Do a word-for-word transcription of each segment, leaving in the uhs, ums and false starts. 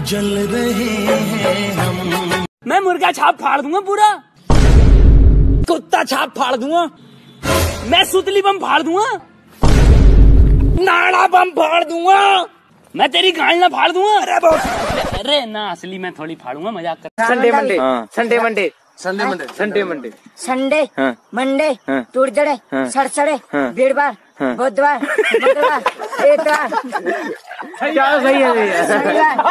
जल रहे हैं हम। मैं मुर्गा छाप फाड़ दूंगा पूरा, कुत्ता छाप फाड़ दूंगा, मैं सुतली बम फाड़ दूंगा, नाड़ा बम फाड़ दूंगा, मैं तेरी गांड ना फाड़ दूंगा। अरे अरे ना, असली मैं थोड़ी फाड़ूंगा, मजाक कर। Sunday Monday Sunday Monday Sunday Monday Sunday Monday Sunday Monday टूटजड़े सड़सड़े वीरवार बुधवार मंगलवार इतवार। क्या सही है भैया।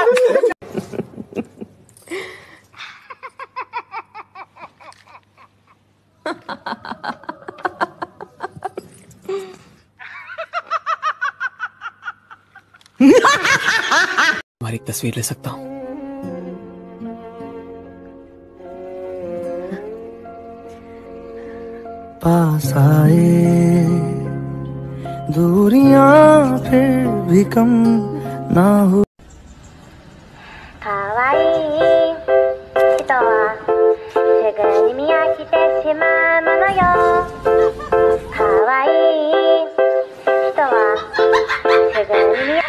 तुम्हारी एक तस्वीर ले सकता हूँ? पास आए दूरियां फिर भी कम ना हो। 可愛い人はすぐに見飽きてしまうものよ。可愛い人はすぐに見飽き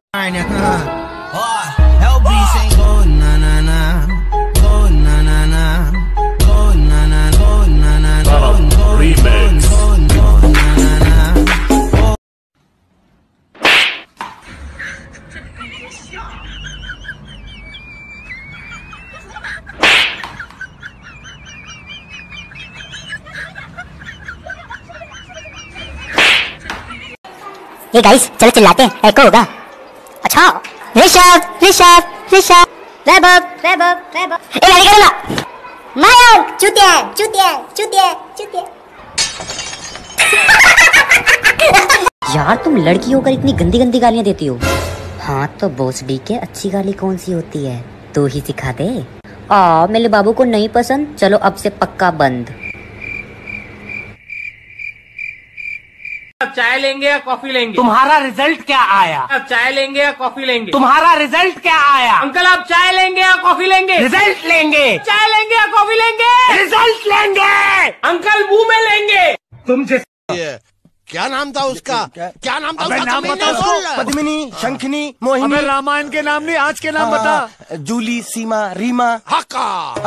ये गाइस चलो चिल्लाते हैं, एको होगा। अच्छा ऋषभ ऋषभ ऋषभ वैभव वैभव वैभव ए गाली करो ना। मयंक चूतिया चूतिया चूतिया चूतिया। यार तुम लड़की होकर इतनी गंदी गंदी गालियां देती हो। हाँ तो बॉस डी के अच्छी गाली कौन सी होती है, तू ही सिखा दे। आ मेरे बाबू को नहीं पसंद, चलो अब से पक्का बंद। अब चाय लेंगे या कॉफी लेंगे? तुम्हारा रिजल्ट क्या आया? अब चाय लेंगे या कॉफी लेंगे? तुम्हारा रिजल्ट क्या आया? अंकल आप चाय लेंगे या कॉफी लेंगे? रिजल्ट लेंगे। चाय लेंगे या कॉफी लेंगे? रिजल्ट लेंगे। अंकल मुंह में लेंगे। तुम जिस क्या नाम था उसका? क्या नाम था उसका? नाम बता उसको। पद्मिनी, शंखनी, मोहिनी। अबे रामायण के नाम नहीं, आज के नाम बता। जूली, सीमा, रीमा, हाका।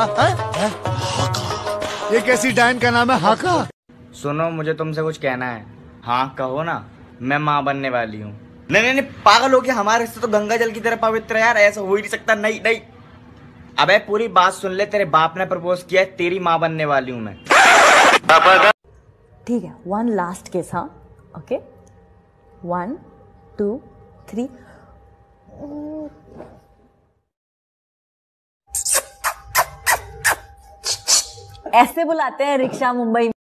ये कैसी डायन का नाम है हाका? सुनो मुझे तुमसे कुछ कहना है। हाँ कहो ना। मैं माँ बनने वाली हूँ। नहीं नहीं नहीं पागल हो गया, हमारे रिश्ते तो गंगा जल की तरह पवित्र है यार, ऐसा हो ही नहीं सकता। नहीं नहीं अबे पूरी बात सुन ले, तेरे बाप ने प्रपोज किया है, तेरी माँ बनने वाली हूँ मैं। ठीक है, वन लास्ट केस। हाँ ओके, वन टू थ्री। ऐसे बुलाते हैं रिक्शा मुंबई में।